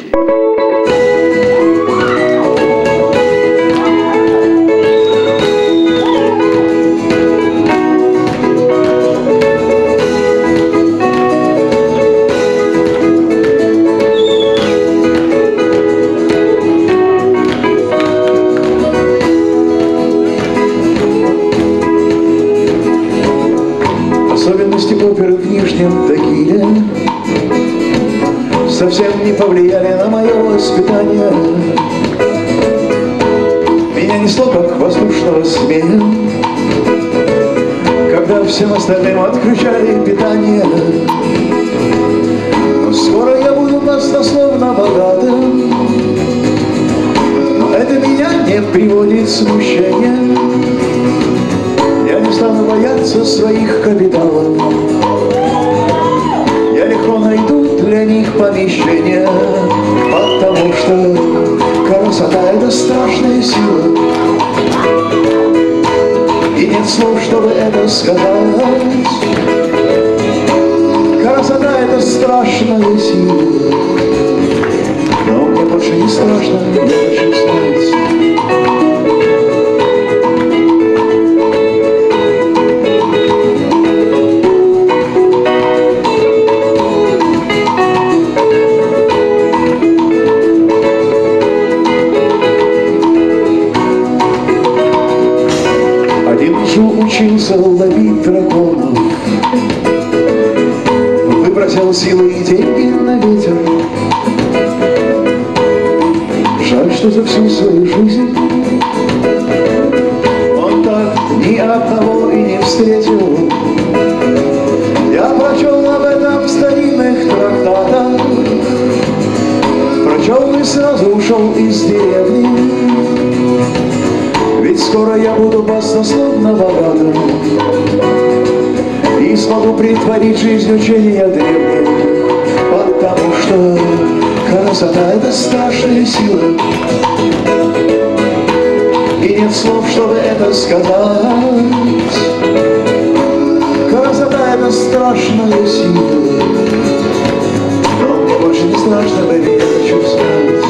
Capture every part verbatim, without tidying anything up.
Особенности оперы в Нижнем Тагиле совсем не повлияли на мое воспитание. Меня несло, как воздушного змея, когда всем остальным отключали питание. Но скоро я буду баснословно богатым, но это меня не приводит в смущение. Я не стану бояться своих капиталов, я легко найду для них помещение, потому что красота — это страшная сила, и нет слов, чтобы это сказать. Красота — это страшная сила, но мне больше не страшно, я хочу знать. Учился ловить драконов, выбросил силы и деньги на ветер. Жаль, что за всю свою жизнь он так ни одного и не встретил. Я прочел об этом в старинных трактатах, прочел и сразу ушел из деревни. Ведь скоро я буду баснословно богатым и смогу притворить жизнь учения древних, потому что красота — это страшная сила, и нет слов, чтобы это сказать. Красота — это страшная сила, но мне больше не страшно, baby, я хочу знать.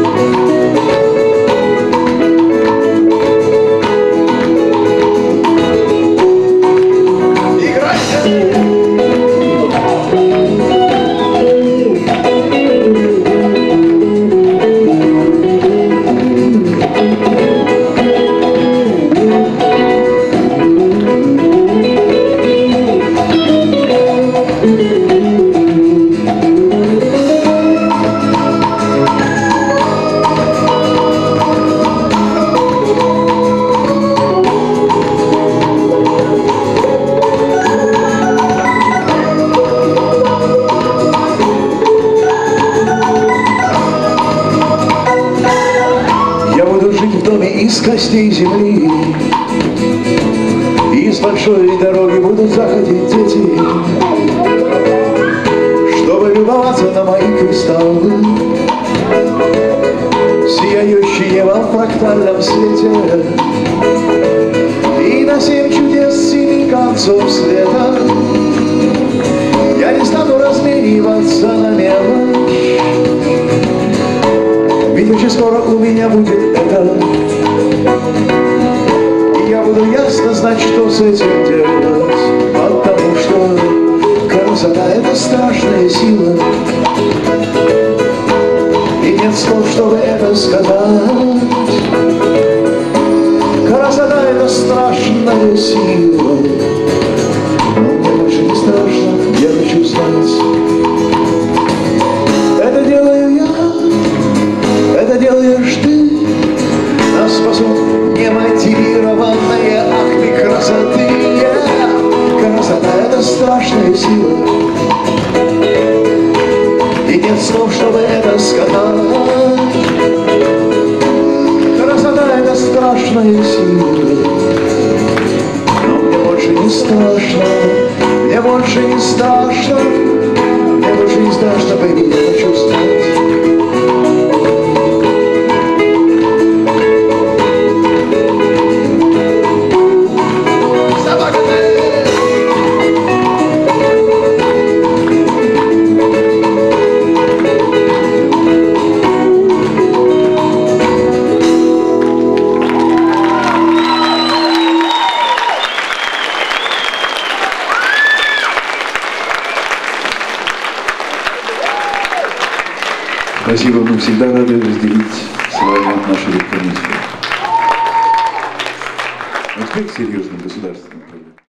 Из костей земли, и с большой дороги будут заходить дети, чтобы любоваться на мои кристаллы, сияющие небо в фрактальном свете, и на семь чудес семи концов света. Я не стану размениваться на мелочь, ведь очень скоро у меня будет это. И я буду ясно знать, что с этим делать, потому что красота — это страшная сила, и нет слов, чтобы это сказать. Красота — это страшная сила, но мне больше не страшно, я хочу знать. Это делаю я, это делаешь ты. Нас спасут немотивированные акты красоты. Yeah. Красота — это страшная сила, и нет слов, чтобы это сказать. Красота — это страшная сила, но мне больше не страшно, мне больше не страшно, мне больше не страшно, baby, я хочу знать. Спасибо, мы всегда рады разделить с вами нашу комиссию. Успех серьезным государственным.